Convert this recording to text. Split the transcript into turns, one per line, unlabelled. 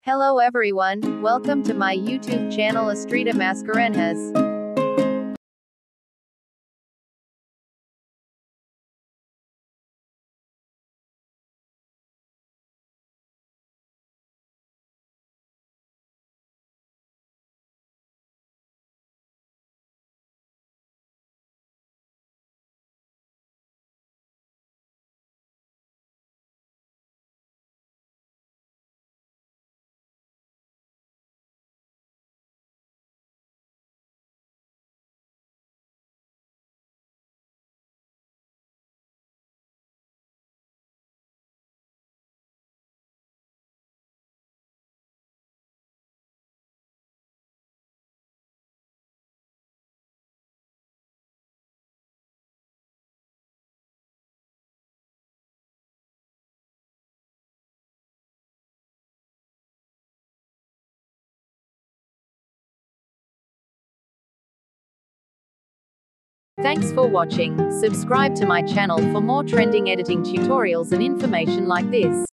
Hello everyone, welcome to my YouTube channel Estrita Mascarenhas. Thanks for watching. Subscribe to my channel for more trending editing tutorials and information like this.